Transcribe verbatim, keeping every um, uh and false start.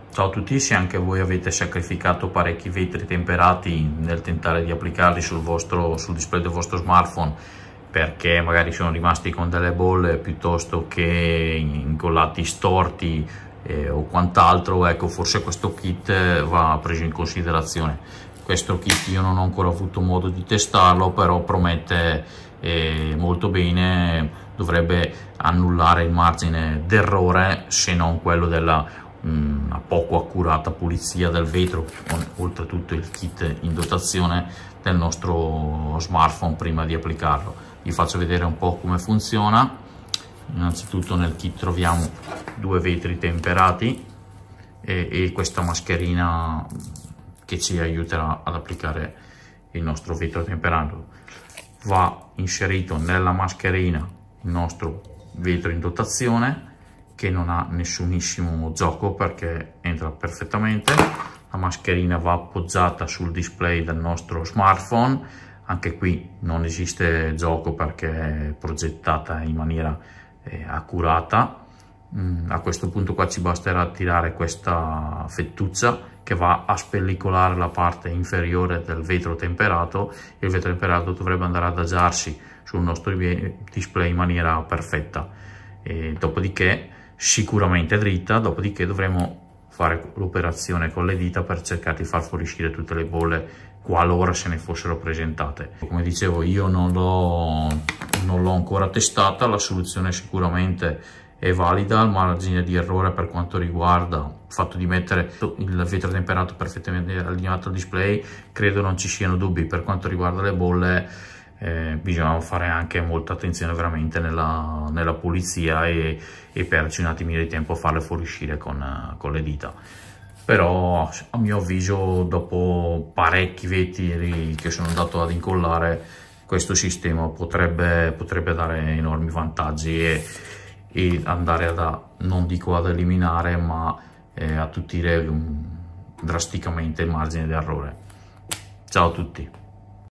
Ciao a tutti, se anche voi avete sacrificato parecchi vetri temperati nel tentare di applicarli sul, vostro, sul display del vostro smartphone perché magari sono rimasti con delle bolle piuttosto che incollati storti eh, o quant'altro, ecco, forse questo kit va preso in considerazione. Questo kit io non ho ancora avuto modo di testarlo, però promette eh, molto bene, dovrebbe annullare il margine d'errore, se non quello della una poco accurata pulizia del vetro, con oltretutto il kit in dotazione del nostro smartphone prima di applicarlo. Vi faccio vedere un po' come funziona. Innanzitutto nel kit troviamo due vetri temperati e, e questa mascherina che ci aiuterà ad applicare il nostro vetro temperato. Va inserito nella mascherina il nostro vetro in dotazione, che non ha nessunissimo gioco perché entra perfettamente. La mascherina va appoggiata sul display del nostro smartphone, anche qui non esiste gioco perché è progettata in maniera eh, accurata. Mm, a questo punto qua ci basterà tirare questa fettuccia che va a spellicolare la parte inferiore del vetro temperato e il vetro temperato dovrebbe andare ad adagiarsi sul nostro display in maniera perfetta. E dopodiché sicuramente dritta, dopodiché dovremo fare l'operazione con le dita per cercare di far fuoriuscire tutte le bolle qualora se ne fossero presentate. Come dicevo, io non l'ho non l'ho ancora testata, la soluzione sicuramente è valida, il margine di errore per quanto riguarda il fatto di mettere il vetro temperato perfettamente allineato al display credo non ci siano dubbi. Per quanto riguarda le bolle Eh, bisogna fare anche molta attenzione veramente nella, nella pulizia e, e perderci un attimino di tempo a farle fuoriuscire con, con le dita. Però a mio avviso, dopo parecchi vetri che sono andato ad incollare, questo sistema potrebbe, potrebbe dare enormi vantaggi e, e andare ad, non dico ad eliminare, ma eh, a attutire um, drasticamente il margine di errore. Ciao a tutti.